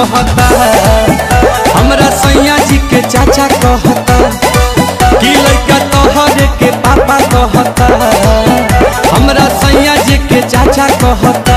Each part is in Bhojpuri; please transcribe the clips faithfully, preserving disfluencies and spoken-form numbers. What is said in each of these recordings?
कहता, हमरा सैया जी के चाचा कहता कि लइका तोहरे के पापा कहता, हमरा सैया जी के चाचा कहता।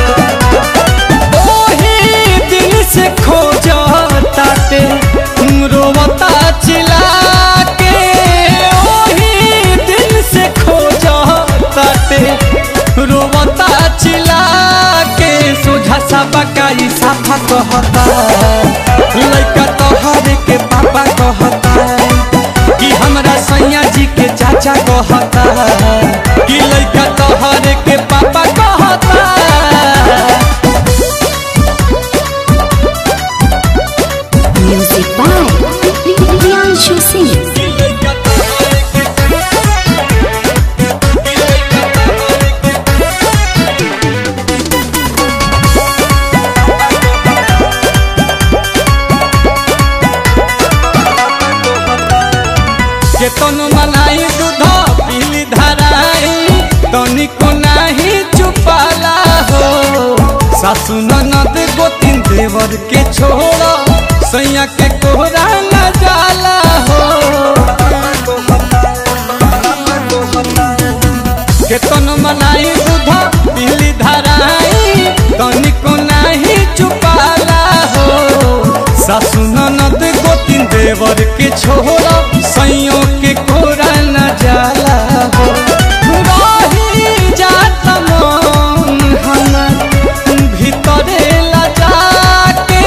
ओही दिन से खोजताटे रोवता चिल्ला के, ओही दिन से खोजताटे रोवता चिल्ला के। सोझा सा बकाई साफा कहता, लइका तोहरे के पापा कहता कि हमरा सैया जी के चाचा कहता कि लइका तोहरे के पापा कहता। Music by Priyanshu Singh. केतनो मनाई दूध पीली धराई तनिको नाही चुपाला हो। सासु ननद गोतिन देवर के छोड़ा सैया के कोहरा न जाला हो। केतनो मनाई दूध पीली धराई तनिको नाही चुपाला हो। सासु ननद गोतिन देवर के छोड़ा सैयों के कोरा न जाला हो। रही जात मन हमर भीतरे लजा के,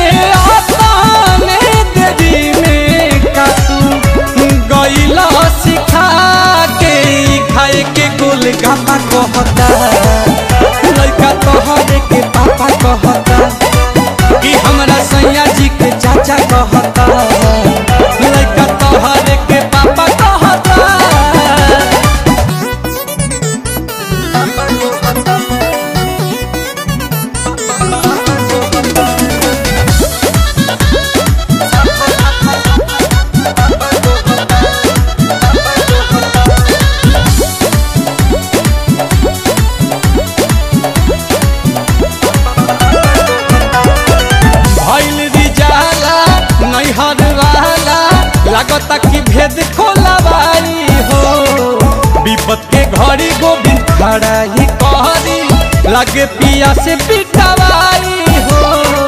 अपने देरी में कातू गइला सिखा के। खाए के गोल गापा कहता, लइका तोहरे के पापा कहता कि हमरा सैया जी के चाचा कहता, लइका तोहरे के पापा कहता। नैहर वाला लागता कि भेद खोलवाई हो। विपत के घड़ी गोविंद खड़ा ही कहरी लगे पिया से पिटवाई हो।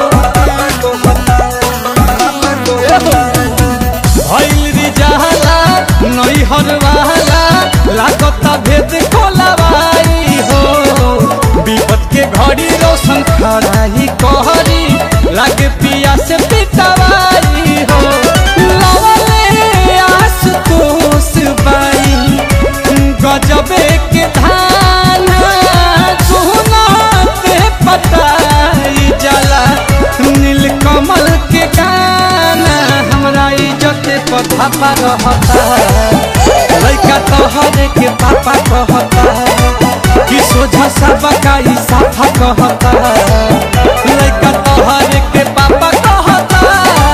भइल रिजाला नैहर वाला लागता भेद खोलवाई हो। विपत के घड़ी रोशन खड़ा ही कहरी लगे पिया से पिटवाई हो। लवले आशुतोष बाई गजबे के धान सोना पे पताई जला नीलकमल के गाना। हमरा इज्जत पर धापा रहता, लइका तोहरे के पापा कहता कि सोझा सा बकाई साफा कहता, लइका तोहरे के पापा कहता।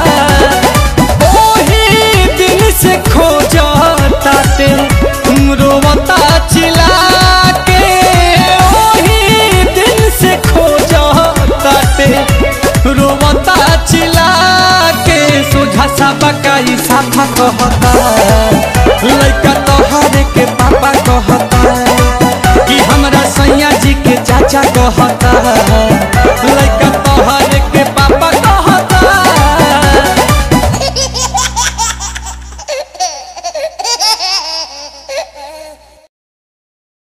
ओही दिन से खोजताटे रोवता चिल्ला के, ओही दिन से खोजताटे रोवता चिल्ला के। सोझा सा बकाई साफा कहता, लइका तोहरे के पापा कहता कि हमरा सैया जी के चाचा कहता।